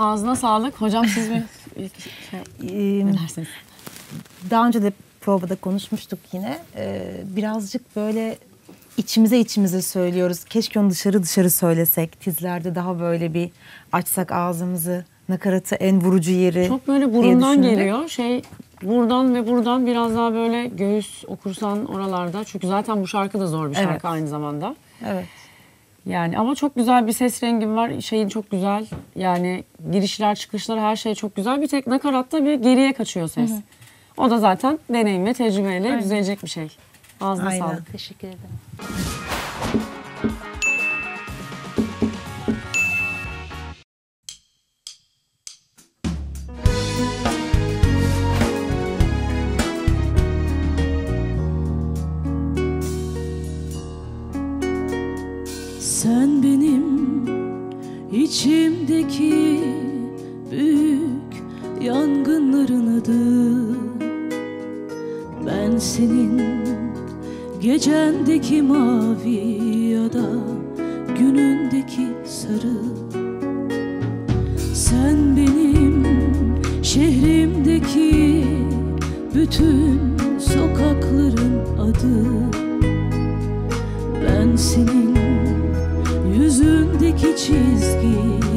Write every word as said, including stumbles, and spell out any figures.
Ağzına sağlık. Hocam siz mi? Şey, Ee, ne dersiniz? Daha önce de provada konuşmuştuk yine. Ee, birazcık böyle içimize içimize söylüyoruz. Keşke onu dışarı dışarı söylesek. Tizlerde daha böyle bir açsak ağzımızı. Nakaratı en vurucu yeri. Çok böyle burundan geliyor. Şey buradan ve buradan biraz daha böyle göğüs okursan oralarda. Çünkü zaten bu şarkı da zor bir şarkı Evet. aynı zamanda. Evet. Yani ama çok güzel bir ses rengim var. Şeyin çok güzel. Yani girişler, çıkışlar her şey çok güzel. Bir tek nakaratta bir geriye kaçıyor ses. Hı hı. O da zaten deneyim ve tecrübeyle Aynen. düzelecek bir şey. Ağzına Aynen. sağlık. Teşekkür ederim. Sen benim içimdeki büyük yangınların adı. Ben senin gecendeki mavi ya da günündeki sarı. Sen benim şehrimdeki bütün sokakların adı. Ben senin yüzündeki çizgi